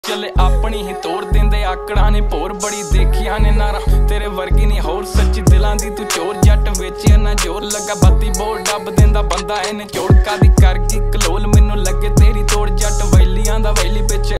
चले अपनी ही तोड़ देंदे आकड़ा ने भोर बड़ी देखिया ने नारा तेरे वर्गी नहीं होर सच्ची दिलां दी तू चोर जट वेचिया ना जोर लगा बत्ती बोर डब देंदा बंदा इन्हें चोड़का दी कर गई कलोल मैनू लगे ते